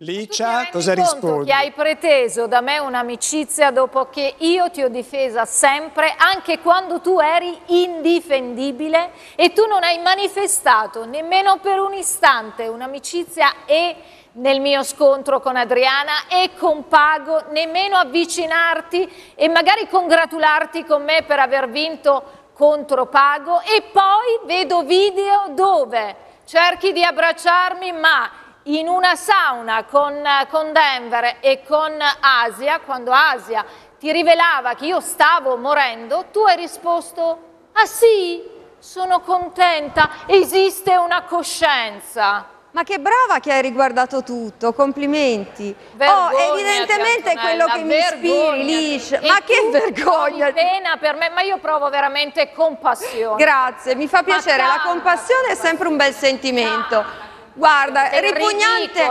Licia, cosa rispondi? Che hai preteso da me un'amicizia dopo che io ti ho difesa sempre, anche quando tu eri indifendibile, e tu non hai manifestato nemmeno per un istante un'amicizia e nel mio scontro con Adriana e con Pago, nemmeno avvicinarti e magari congratularti con me per aver vinto contro Pago, e poi vedo video dove cerchi di abbracciarmi, ma in una sauna con Denver e con Asia, quando Asia ti rivelava che io stavo morendo, tu hai risposto: ah sì, sono contenta, esiste una coscienza. Ma che brava che hai riguardato tutto, complimenti. Vergognati, Evidentemente è quello che mi ispiri, Licia. Ma che vergogna! Pena per me, ma io provo veramente compassione. Grazie, mi fa piacere, la compassione è sempre un bel sentimento. Guarda, è ripugnante.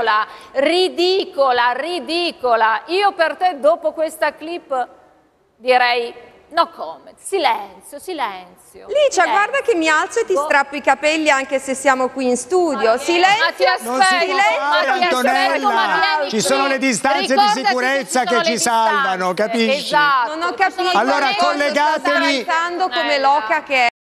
Ridicola. Io per te dopo questa clip direi no comment, silenzio. Licia, guarda che mi alzo e ti strappo i capelli anche se siamo qui in studio. Silenzio. Ma ti aspetto, Antonella, ci sono le distanze di sicurezza che ci salvano, capisci? Esatto. Non ho capito. Allora collegatevi. Come loca che è.